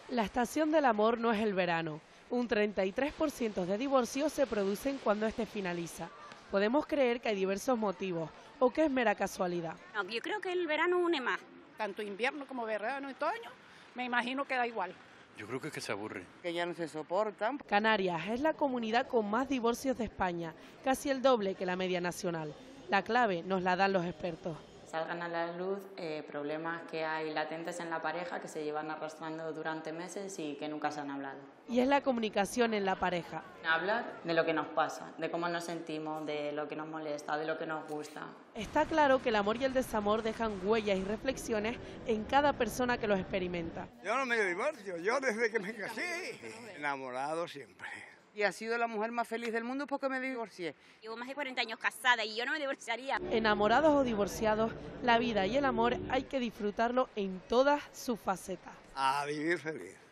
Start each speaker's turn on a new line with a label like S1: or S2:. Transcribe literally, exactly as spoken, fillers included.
S1: La estación del amor no es el verano. Un treinta y tres por ciento de divorcios se producen cuando este finaliza. Podemos creer que hay diversos motivos o que es mera casualidad.
S2: No, yo creo que el verano une más.
S3: Tanto invierno como verano y otoño, me imagino que da igual.
S4: Yo creo que es que se aburre.
S5: Que ya no se soportan.
S1: Canarias es la comunidad con más divorcios de España, casi el doble que la media nacional. La clave nos la dan los expertos.
S6: Salgan a la luz eh, problemas que hay latentes en la pareja que se llevan arrastrando durante meses y que nunca se han hablado.
S1: Y es la comunicación en la pareja.
S6: Hablar de lo que nos pasa, de cómo nos sentimos, de lo que nos molesta, de lo que nos gusta.
S1: Está claro que el amor y el desamor dejan huellas y reflexiones en cada persona que los experimenta.
S7: Yo no me divorcio, yo desde que me casé, enamorado siempre.
S5: Y ha sido la mujer más feliz del mundo porque me divorcié.
S2: Llevo más de cuarenta años casada y yo no me divorciaría.
S1: Enamorados o divorciados, la vida y el amor hay que disfrutarlo en todas sus facetas.
S7: A vivir feliz.